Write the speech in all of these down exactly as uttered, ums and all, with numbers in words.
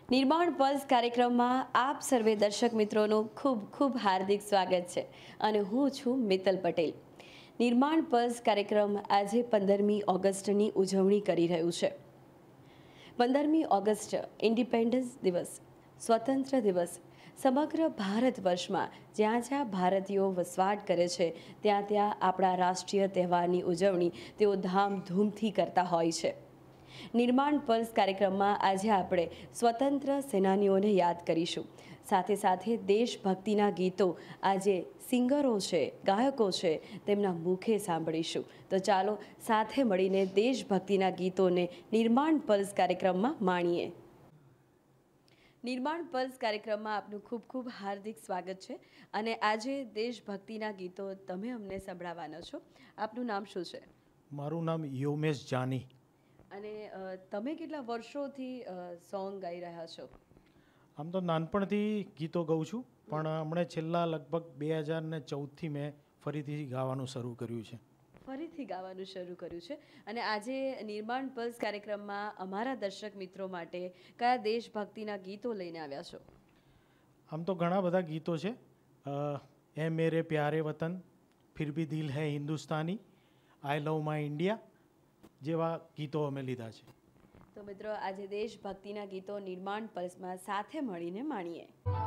निर्माण पल्स कार्यक्रम में आप सर्वे दर्शक मित्रों खूब खूब हार्दिक स्वागत है અને હું છું મિત્તલ પટેલ। निर्माण पल्स कार्यक्रम आज पंदरमी ऑगस्टनी उजवणी करी रह्યું છે। पंदरमी ऑगस्ट इंडिपेन्डन्स दिवस स्वतंत्र दिवस समग्र भारत वर्ष में ज्यां ज्यां भारतीयों वसवाट करे छे त्यां त्यां आपणा राष्ट्रीय तहेवारनी उजवणी तेओ धामधूमथी करता होय छे। निर्माण पल्स कार्यक्रम में आज आपणे स्वतंत्र सेनानीओने याद करीशुं। साथे साथे देशभक्तिना गीतो आजे सिंगरो छे, गायको छे, तेमना मुखे सांभळीशुं। तो चालो साथे मळीने देशभक्तिना गीतोने निर्माण पल्स कार्यक्रम में माणीए। निर्माण पल्स कार्यक्रम में आपनु खूब खूब हार्दिक स्वागत है। अने आजे देशभक्तिना गीतो तमे अमने संभळाववाना छो। आपनु नाम शुं छे? मारुं नाम योमेश जानी। અને તમે કેટલા વર્ષોથી સોંગ ગાઈ રહ્યા છો? આમ તો નાનપણથી ગીતો ગાઉં છું, પણ હમણાં છેલ્લા લગભગ બે હજાર ને ચૌદથી મેં ફરીથી ગાવાનું શરૂ કર્યું છે। ફરીથી ગાવાનું શરૂ કર્યું છે અને આજે નિર્માણ પલ્સ કાર્યક્રમમાં અમારા દર્શક મિત્રો માટે કયા દેશભક્તિના ગીતો લઈને આવ્યા છો? આમ તો ઘણા બધા ગીતો છે। એ મેરે પ્યારે વતન, ફિર Bhi Dil Hai Hindustani, I love my India જેવા ગીતો અમે લીધા છે। તો મિત્રો આજે દેશભક્તિના ગીતો નિર્માણ પલ્સમાં સાથે મળીને માણીએ।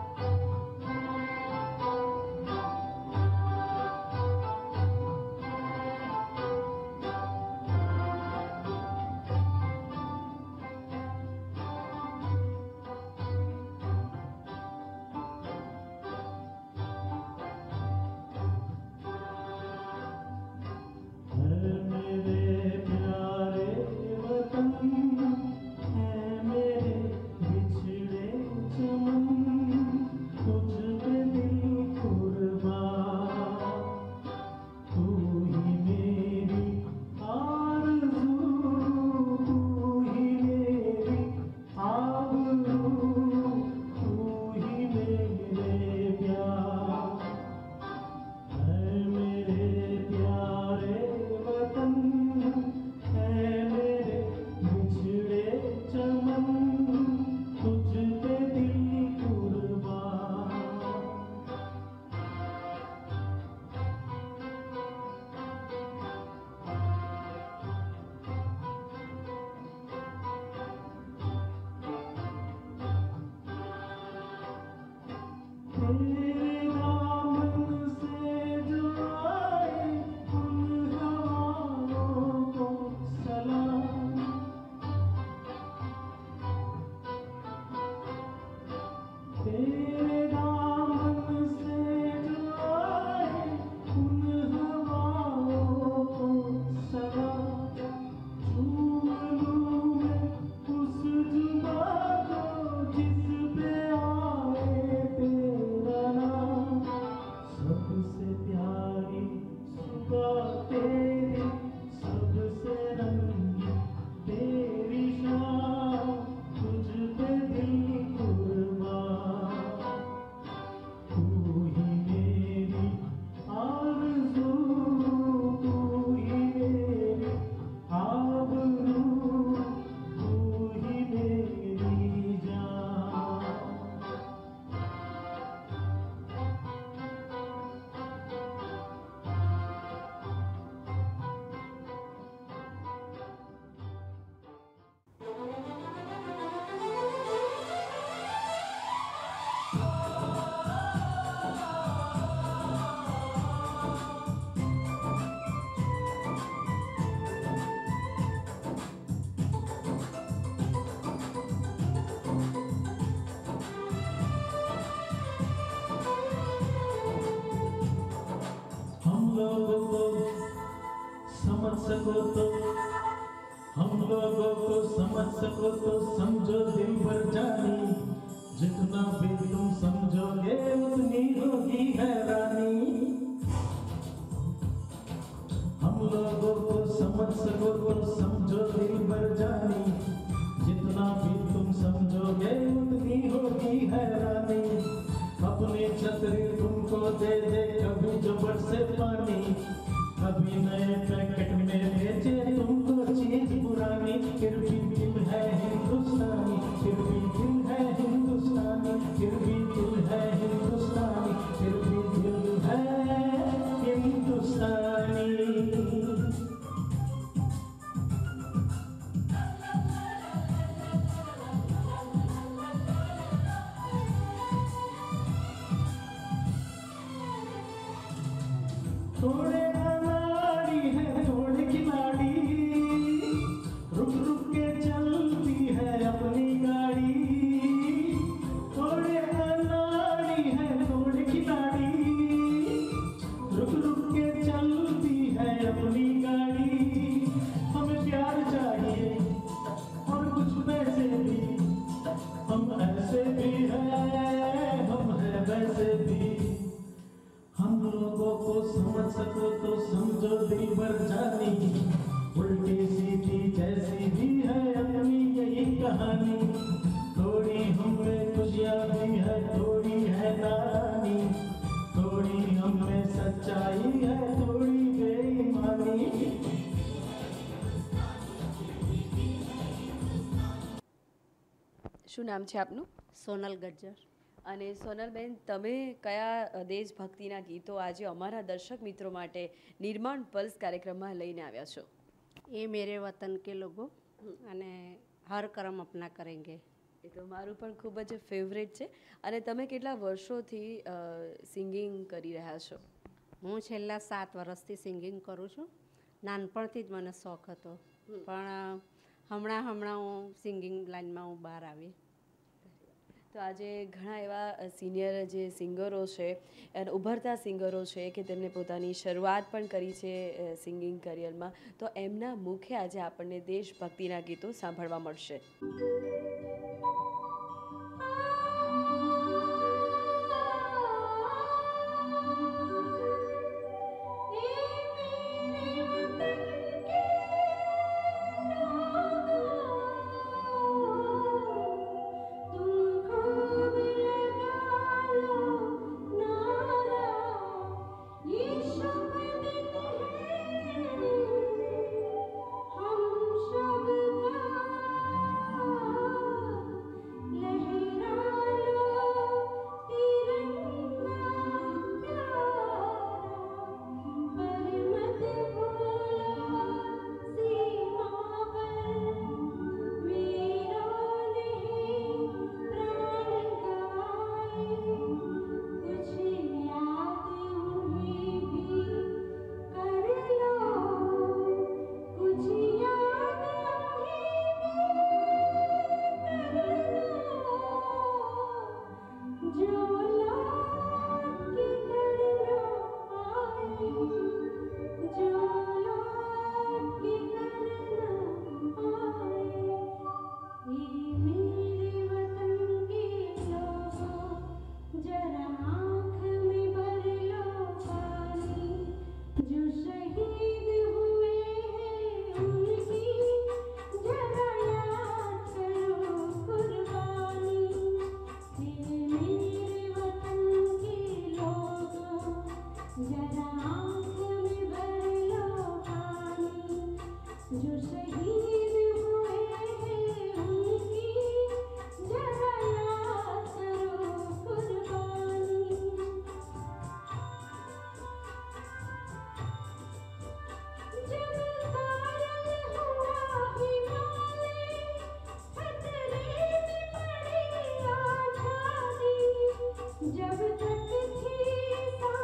समझ सको तो हम लोगों को समझ सको तो समझो दिल भर जानी, जितना भी तुम समझोगे उतनी होगी हैरानी। हम लोगों को समझ सको तो समझो दिल भर जानी, जितना भी तुम समझोगे उतनी होगी हैरानी। अपनी छतरी तुमको दे दे कभी जो बरसे पानी, कभी नए पैकेट में बेचे तुमको चीज पुरानी, फिर भी दिल है हिंदुस्तानी, फिर भी दिल है શું નામ છે આપનું? સોનલ ગજ્જર. અને સોનલબેન, તમે કયા દેશભક્તિના ગીતો આજે અમારા દર્શક મિત્રો માટે નિર્માણ પલ્સ કાર્યક્રમમાં લઈને આવ્યા છો? એ મેરે વતન કે લોગો અને હર કરમ અપના કરેંગે. એ તો મારું પણ ખૂબ જ ફેવરેટ છે. અને તમે કેટલા વર્ષોથી સિંગિંગ કરી રહ્યા છો? હું છેલ્લા સાત વર્ષથી સિંગિંગ કરું છું. નાનપણથી જ મને શોખ હતો, પણ હમણાં હમણાં હું સિંગિંગ લાઈનમાં હું બહાર આવી. તો આજે ઘણા એવા સિનિયર જે સિંગરો છે, અને ઉભરતા સિંગરો છે કે તેમને પોતાની શરૂઆત પણ કરી છે સિંગિંગ કરિયરમાં, તો એમના મુખે આજે આપણને દેશભક્તિના ગીતો સાંભળવા મળશે.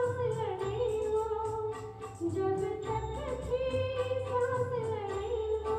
जब तक थी सांस लड़ी वो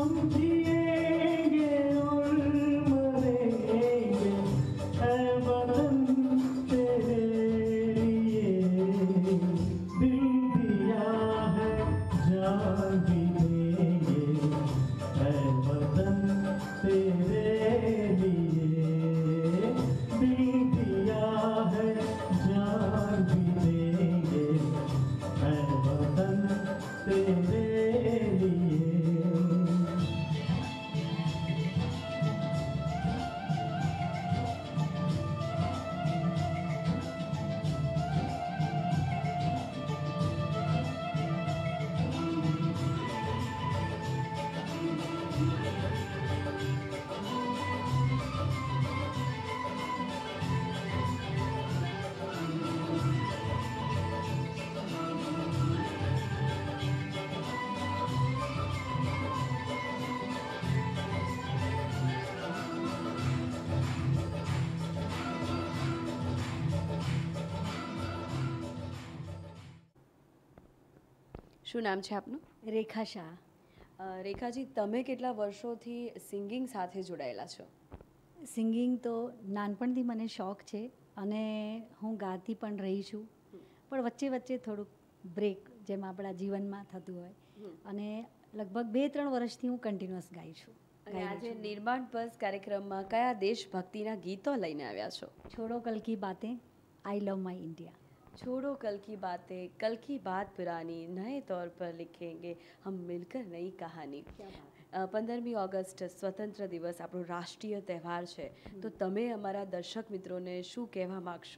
हम जिएंगे और मरेंगे ऐ वतन तेरे लिए। दिल दिया है जान भी देंगे ऐ वतन तेरे लिए। दिल दिया है जान भी देंगे ऐ वतन तेरे लिए। શું નામ છે આપનું? રેખા શાહ. અ, રેખાજી, તમે કેટલા વર્ષોથી સિંગિંગ સાથે જોડાયેલા છો? સિંગિંગ તો નાનપણથી મને શોખ છે અને હું ગાતી પણ રહી છું, પણ વચ્ચે વચ્ચે થોડુંક બ્રેક જેમ આપણા જીવનમાં થતું હોય, અને લગભગ બે ત્રણ વર્ષથી હું કન્ટિન્યુઅસ ગાઈ છું. અને આજે નિર્માણ પર્સ કાર્યક્રમમાં કયા દેશભક્તિના ગીતો લઈને આવ્યા છો? છોડો કલ કી બાतें, आई लव माई इंडिया. छोड़ो कल की बातें, कल की बात पुरानी, नए तौर पर लिखेंगे हम मिलकर नई कहानी. પંદરમી ઓગસ્ટ સ્વતંત્ર દિવસ આપણો રાષ્ટ્રીય તહેવાર છે, તો તમે અમારા દર્શક મિત્રોને શું કહેવા માગશો?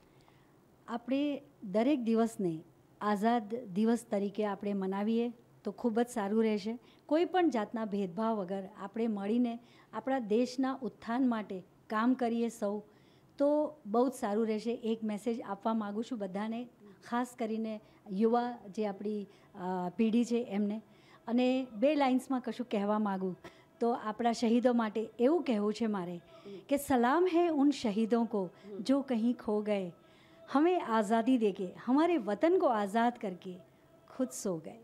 આપણે દરેક દિવસને આઝાદ દિવસ તરીકે આપણે મનાવીએ તો ખૂબ જ સારું રહેશે. કોઈ પણ જાતના ભેદભાવ વગર આપણે મળીને આપણા દેશના ઉત્થાન માટે કામ કરીએ સૌ, તો બહુ જ સારું રહેશે. એક મેસેજ આપવા માગું છું બધાને, ખાસ કરીને યુવા જે આપણી પેઢી છે એમને. અને બે લાઇન્સમાં કશું કહેવા માગું તો આપણા શહીદો માટે એવું કહેવું છે મારે કે સલામ હૈ ઉન શહીદોं को जो कहीं खो गए, हमें आज़ादी देके हमारे वतन को आज़ाद करके खुद सो गए.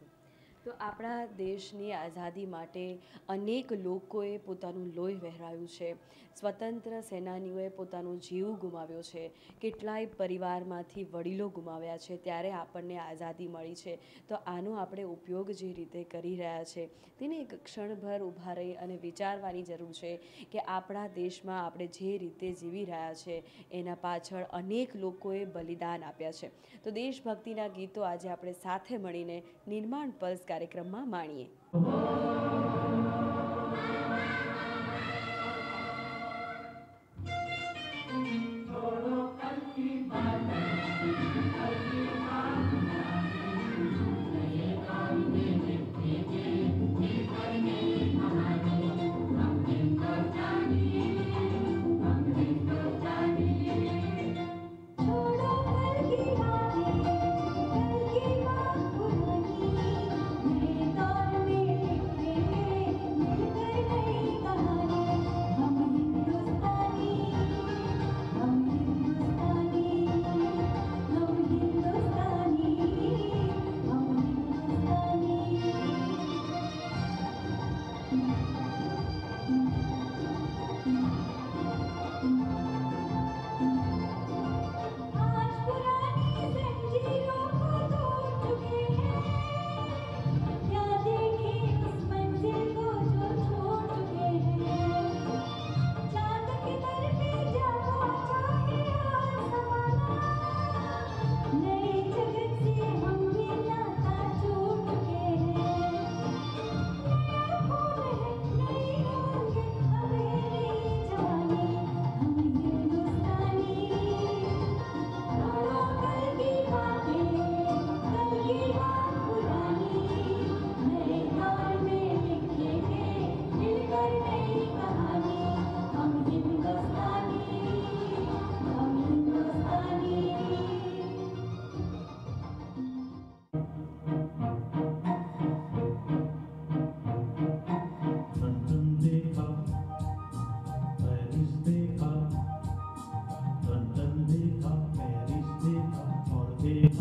તો આપણા દેશની આઝાદી માટે અનેક લોકોએ પોતાનું લોહી વહેરાયું છે, સ્વતંત્ર સેનાનીઓએ પોતાનો જીવ ગુમાવ્યો છે, કેટલાય પરિવારમાંથી વડીલો ગુમાવ્યા છે, ત્યારે આપણને આઝાદી મળી છે. તો આનો આપણે ઉપયોગ જે રીતે કરી રહ્યા છે તેને એક ક્ષણભર ઊભા રહી અને વિચારવાની જરૂર છે કે આપણા દેશમાં આપણે જે રીતે જીવી રહ્યા છે એના પાછળ અનેક લોકોએ બલિદાન આપ્યા છે. તો દેશભક્તિના ગીતો આજે આપણે સાથે મળીને નિર્માણ પલ્સ કાર્યક્રમમાં માણીએ.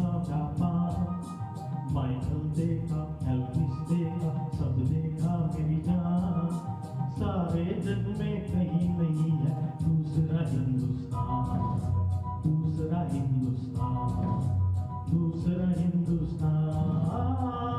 माइकल देखा, एल्विस देखा, सब देखा, मेरी जग में कहीं नहीं है दूसरा हिंदुस्तान, दूसरा हिंदुस्तान, दूसरा हिंदुस्तान।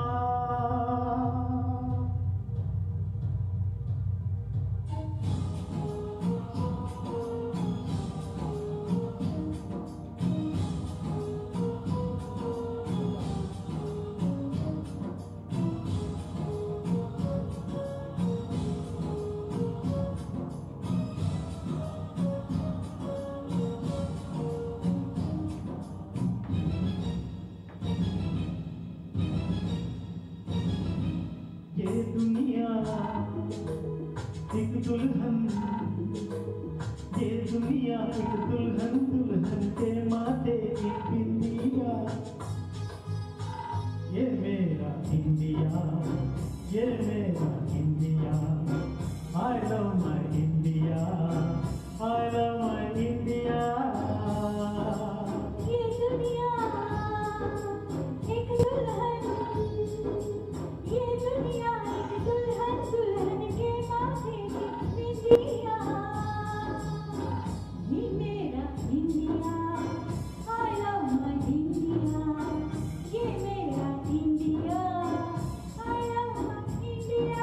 ये दुनिया एक दुल्हन, ये दुनिया एक दुल्हन, दुल्हन के माथे की बिंदिया। ये मेरा इंडिया, ये मेरा India, I love my India, I love my India. ये दुनिया एक दुल्हन, ये दुनिया एक दुल्हन, दुल्हन के माथे की बिंदिया। ये मेरा India, I love my India, ये मेरा India, I love my India.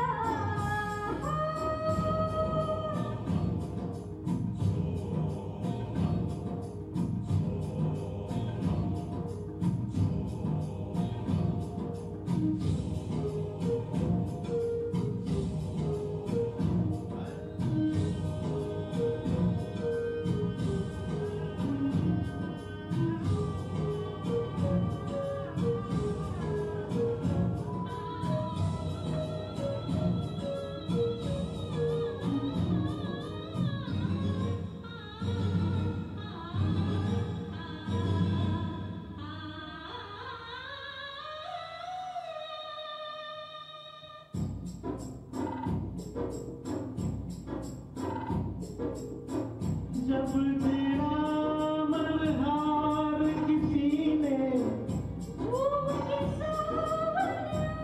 जब तेरा मल्हार किसी ने झूम के सावन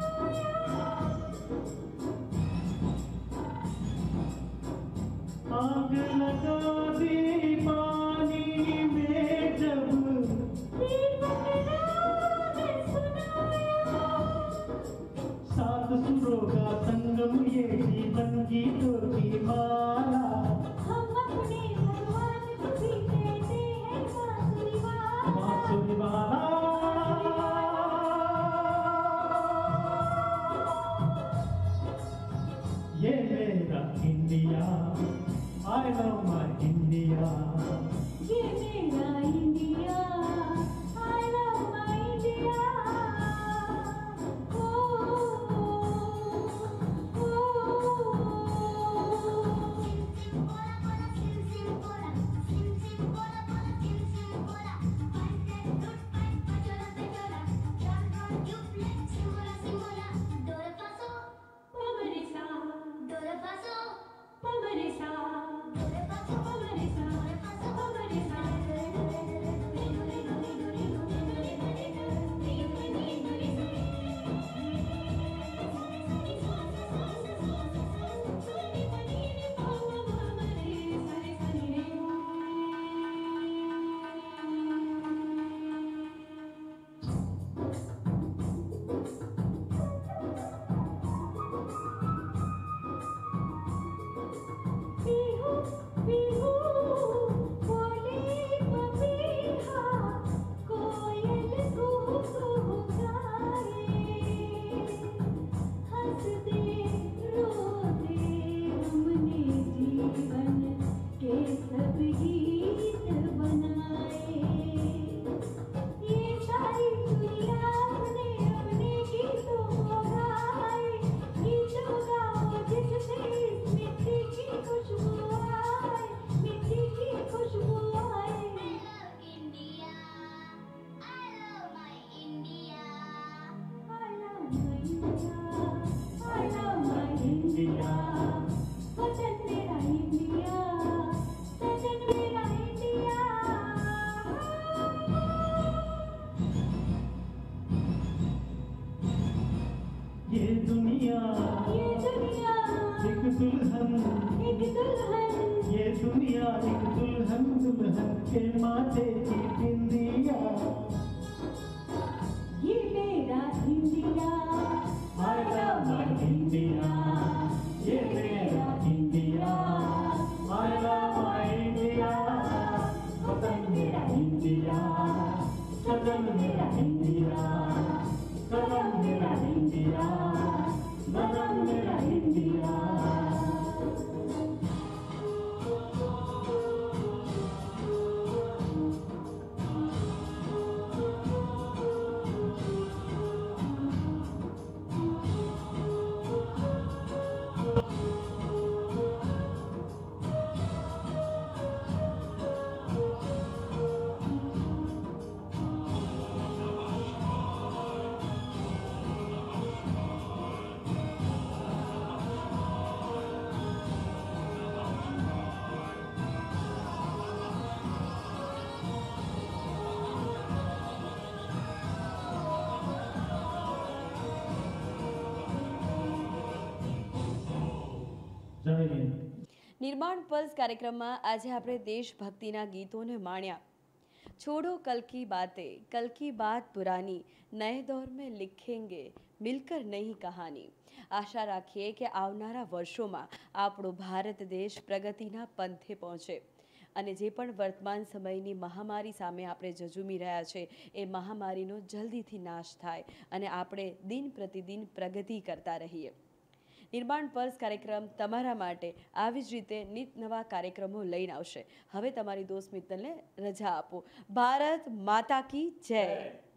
आग लगा दी पानी में, जब दीपक राग सुनाया। सात सुरों का संगम ये जीवन गीतों की माला। हम अपने भगवान को भी कहते हैं बांसुरी वाला। बांसुरी वाला। ये मेरा India, I love my India. ये मेरा India, I love my India. ओ ओ पीहू पीहू बोले पपीहा, कोयल कुहू कुहू गाए। हंसते रोते हमने जीवन के सब गीत बनाए। ये सारी दुनिया अपने अपने गीतों को गाए। गीतों गाओ जिससे इस मिट्टी की खुशबू आए, मिट्टी की खुशबू आए। I love my India, I love my India, वतन मेरा इंडिया, वतन मेरा इंडिया। ये दुनिया ये दुनिया एक दुल्हन, एक दुल्हन ये दुनिया एक दुल्हन, दुल्हन के माथे की बिंदिया। ये मेरा India I love my India, ये मेरा India. I love my India, वतन मेरा इंडिया, सदन मेरा इंडिया, कदम मेरा इंडिया, बदन मेरा इंडिया। જય હિન્દ। નિર્માણ પલ્સ કાર્યક્રમમાં આજે આપણે દેશભક્તિના ગીતોને માણ્યા। छोड़ो कल की बातें, कल की बात पुरानी, नए दौर में लिखेंगे मिलकर नई कहानी। આશા રાખીએ કે આવનારા વર્ષોમાં આપણો ભારત દેશ પ્રગતિના પંથે પહોંચે અને જે પણ વર્તમાન સમયની મહામારી સામે આપણે ઝઝૂમી રહ્યા છે એ મહામારીનો જલ્દીથી નાશ થાય અને આપણે દિન પ્રતિદિન પ્રગતિ કરતા રહીએ। નિર્માણ પલ્સ કાર્યક્રમ તમારા માટે આવી જ રીતે નિત નવા કાર્યક્રમો લઈને આવશે। હવે તમારી દોસ્ત મિત્તલને રજા આપો। ભારત માતા કી જય।